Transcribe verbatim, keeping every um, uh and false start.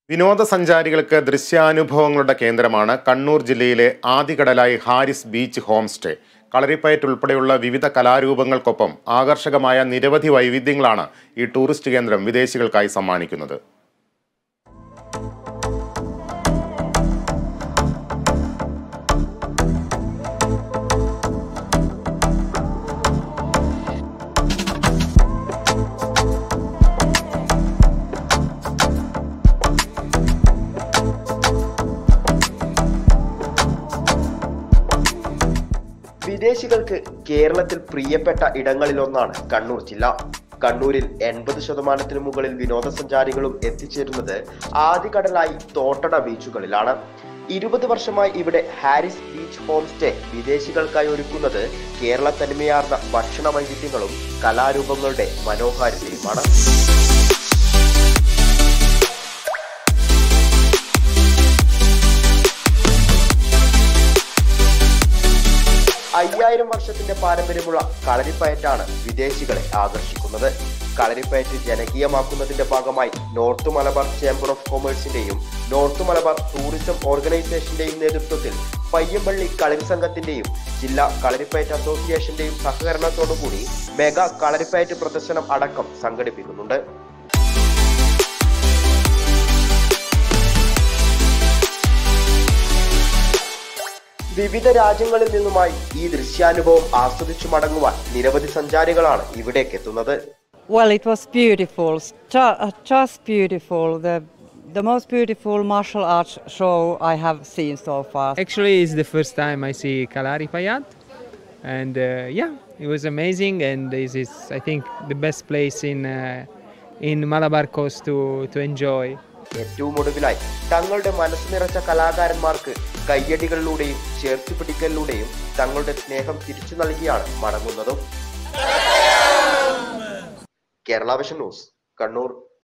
വിനോദസഞ്ചാരികൾക്ക് ദൃശ്യാനുഭവങ്ങളുടെ കേന്ദ്രമാണ് കണ്ണൂർ ജില്ലയിലെ Adikadalayi Haris beach home stay. Kalaripayattu ഉൾപ്പെടെയുള്ള വിവിധ കലാരൂപങ്ങൾക്കൊപ്പം ആകർഷകമായ നിരവധി വൈവിധ്യങ്ങളാണ് ഈ ടൂറിസ്റ്റ് കേന്ദ്രം വിദേശികൾക്കായി സമ്മാനിക്കുന്നത്. വിദേശികൾക്ക് കേരളത്തിൽ പ്രിയപ്പെട്ട ഇടങ്ങളിലൊന്നാണ് കണ്ണൂർ ജില്ല. കണ്ണൂരിൽ എൺപത് ശതമാനത്തിനു മുകളിൽ വിനോദസഞ്ചാരികളും എത്തിച്ചേരുന്നത് ആദികടലായി തോട്ടട ബീച്ചുകളിലാണ്. ഇരുപത് വർഷമായി ഇവിടെ ഹാരിസ് ബീച്ച് ഹോം സ്റ്റേ വിദേശികൾക്കായി ഒരുക്കുന്നത് കേരള തനിമയാർന്ന ഭക്ഷണ വൈവിധ്യങ്ങളും കലാരൂപങ്ങളുടെ മനോഹാരിതയുമാണ്. അയ്യായിരം വർഷത്തിന്റെ പാരമ്പര്യമുള്ള കളരിപ്പയറ്റാണ് വിദേശികളെ ആകർഷിക്കുന്നത്. കളരിപ്പയറ്റ് ജനകീയമാക്കുന്നതിന്റെ ഭാഗമായി നോർത്ത് മലബാർ ചേംബർ ഓഫ് കൊമേഴ്സിന്റെയും നോർത്ത് മലബാർ ടൂറിസം ഓർഗനൈസേഷന്റെയും നേതൃത്വത്തിൽ പയ്യമ്പള്ളി കളരി സംഘത്തിന്റെയും ജില്ലാ കളരിപ്പയറ്റ് അസോസിയേഷന്റെയും സഹകരണത്തോടുകൂടി മെഗാ കളരിപ്പയറ്റ് പ്രദർശനം അടക്കം സംഘടിപ്പിക്കുന്നുണ്ട്. വിവിധ രാജ്യങ്ങളിൽ നിന്നുമായി ഈ ദൃശ്യാനുഭവം ആസ്വദിച്ചു മടങ്ങുവാൻ നിരവധി സഞ്ചാരികളാണ് ഇവിടേക്ക് എത്തുന്നത്. Well, it was beautiful, just beautiful. The the most beautiful martial arts show I have seen so far. Actually, it's the first time I see Kalaripayat, and uh, yeah, it was amazing. And this is, I think, the best place in uh, in Malabar Coast to to enjoy. ഏറ്റവും ഒടുവിലായി തങ്ങളുടെ മനസ്സ് നിറച്ച കലാകാരന്മാർക്ക് കയ്യടികളിലൂടെയും ചേർത്ത് പിടിക്കലിലൂടെയും തങ്ങളുടെ സ്നേഹം തിരിച്ചു നൽകിയാണ് മടങ്ങുന്നതും. Kerala Vision News, Kannur.